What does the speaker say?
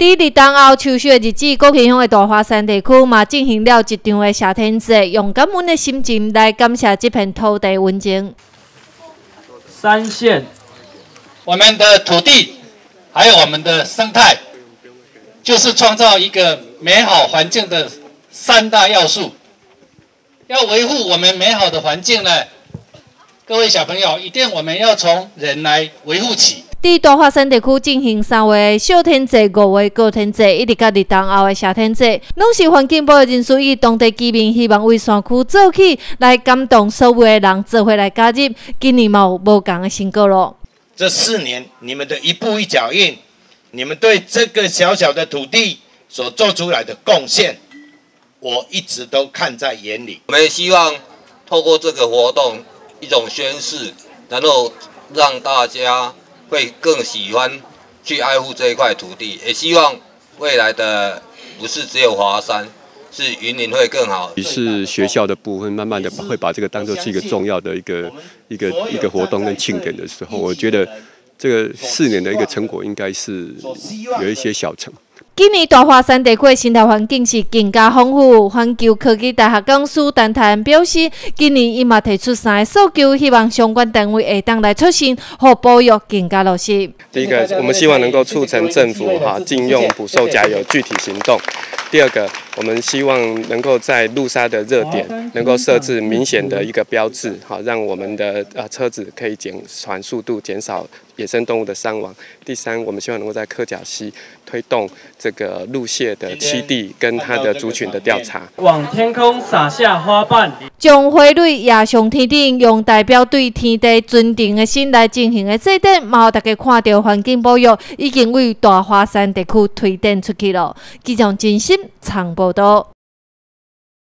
伫立冬后秋雪日子，高崎乡的大华山地区嘛进行了一场的谢天节，用感恩的心情来感谢这片土地温情。 三线， 我们的土地还有我们的生态，就是创造一个美好环境的3大要素。要维护我们美好的环境呢，各位小朋友，一定我们要从人来维护起。 伫大华山地区进行3月小天节、5月高天节，一直到立冬后的谢天节，拢是环境保育人士与当地居民希望为山区做起，来感动所有的人做伙来加入。今年嘛有无同的成果咯。 这4年，你们的一步一脚印，你们对这个小小的土地所做出来的贡献，我一直都看在眼里。 我们希望透过这个活动，一种宣示，然后让大家会更喜欢去爱护这一块土地，也希望未来的不是只有华山，是云林会更好。 于是学校的部分，慢慢的会把这个当作是一个重要的一个活动跟庆典的时候，我觉得这个4年的一个成果应该是有一些小成。 今年大华山地区的生态环境是更加丰富。环球科技大学讲师陈泰表示，今年伊嘛提出3个诉求，希望相关单位会当来出现，和保育更加落实。 第一个，我们希望能够促成政府禁用捕兽夹有具体行动。第二个，我们希望能够在路杀的热点能够设置明显的一个标志，让我们的车子可以减缓速度，减少野生动物的伤亡。第三，我们希望能够在科甲溪推动这个鹿蟹的栖地跟它的族群的调查。 往天空撒下花瓣， 将花蕊压上天顶，用代表对天地尊重的心来进行的祭典，嘛，大家看到环境保育已经为大华山地区推展出去了。记者真心长报道。